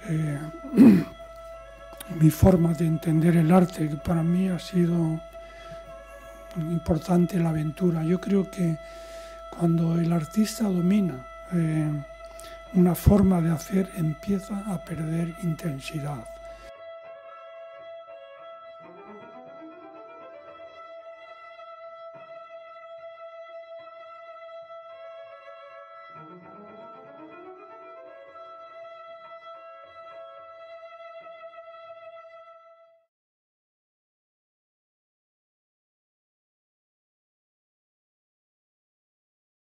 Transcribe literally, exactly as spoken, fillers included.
eh, mi forma de entender el arte, que para mí ha sido importante la aventura. Yo creo que cuando el artista domina eh, una forma de hacer, empieza a perder intensidad.